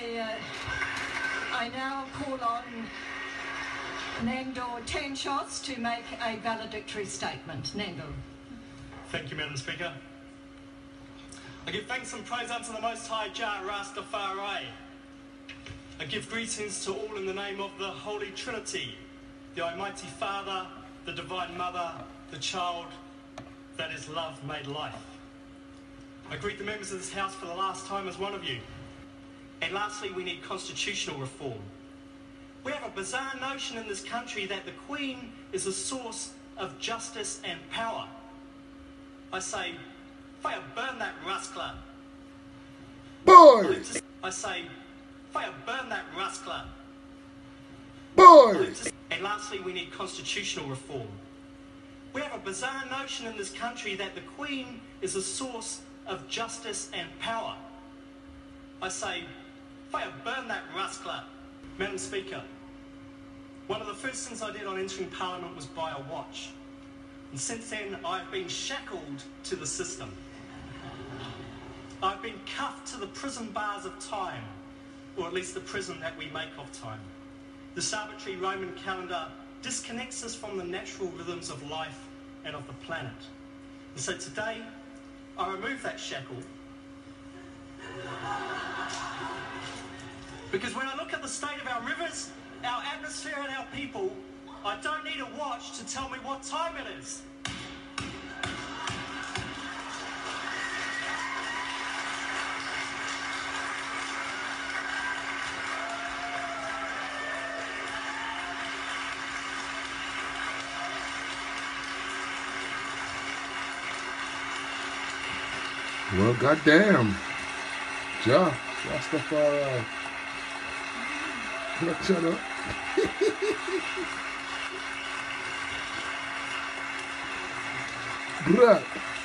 I now call on Nandor Tenshots to make a valedictory statement. Nandor. Thank you, Madam Speaker. I give thanks and praise unto the Most High Jah Rastafari. I give greetings to all in the name of the Holy Trinity, the Almighty Father, the Divine Mother, the Child, that is love made life. I greet the members of this House for the last time as one of you. And lastly, we need constitutional reform. We have a bizarre notion in this country that the Queen is a source of justice and power. I say, fire burn that rascal. Boys! I say, fire burn that rascal. Boys! And lastly, we need constitutional reform. We have a bizarre notion in this country that the Queen is a source of justice and power. I say, fire burn that rascal. Madam Speaker, one of the first things I did on entering Parliament was buy a watch. And since then, I've been shackled to the system. I've been cuffed to the prison bars of time, or at least the prison that we make of time. This arbitrary Roman calendar disconnects us from the natural rhythms of life and of the planet. And so today, I remove that shackle because when I look at the state of our rivers, our atmosphere and our people, I don't need a watch to tell me what time it is. Well, goddamn. Ja, Rastafari. Shut up. Bruh.